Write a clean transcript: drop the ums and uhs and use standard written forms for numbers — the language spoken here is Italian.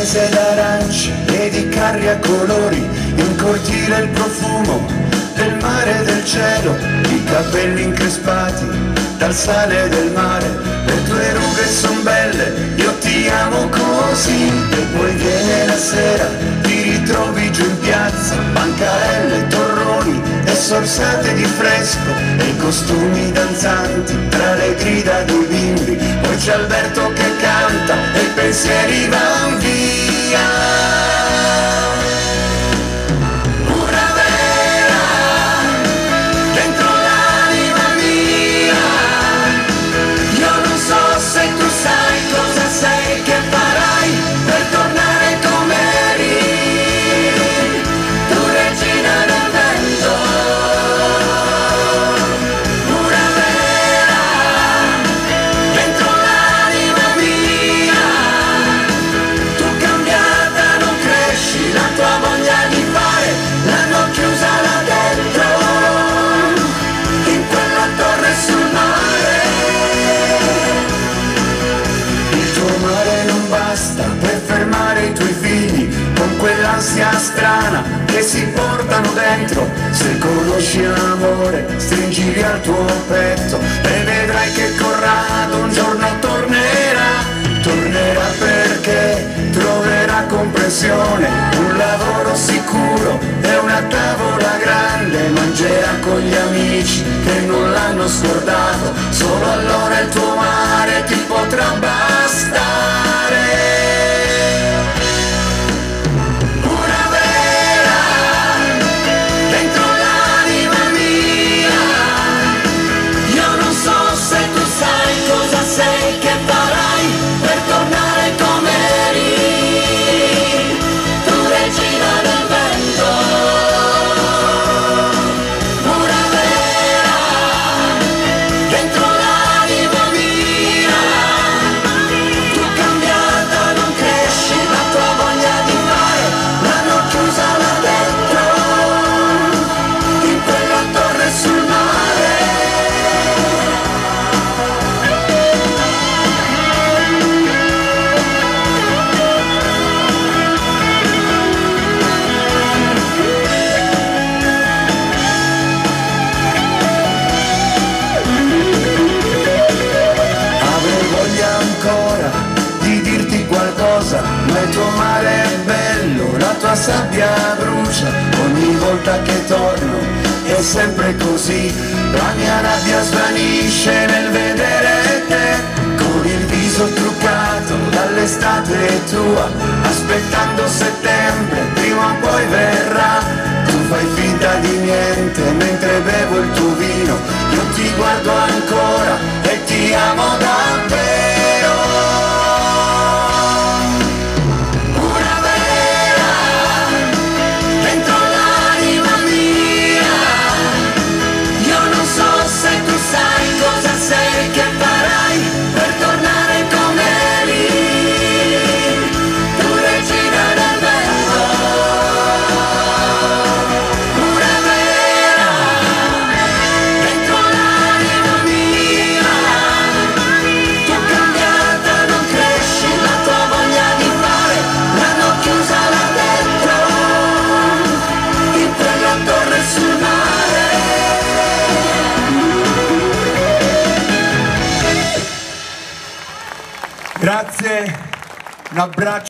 paese d'arance e di carri a colori, in cortile il profumo del mare e del cielo, i capelli increspati dal sale del mare, le tue rughe son belle, io ti amo così. E poi viene la sera, ti ritrovi giù in piazza, bancarelle, torroni e sorsate di fresco e i costumi danzanti tra le grida dei bimbi. Poi c'è Alberto che canta e i pensieri van via. Per fermare i tuoi figli con quell'ansia strana che si portano dentro, se conosci l'amore stringili al tuo petto e vedrai che Corrado un giorno tornerà perché troverà comprensione, un lavoro sicuro e una tavola grande, mangerà con gli amici che non l'hanno scordato, solo allora il tuo mare ti potrà bastare. Di dirti qualcosa, ma il tuo mare è bello, la tua sabbia brucia ogni volta che torno, è sempre così, la mia rabbia svanisce nel vedere te, con il viso truccato dall'estate tua, aspettando settembre, prima o poi verrà, tu fai finta di niente mentre bevo il tuo vino, io ti guardo ancora e ti amo davvero. Grazie, un abbraccio.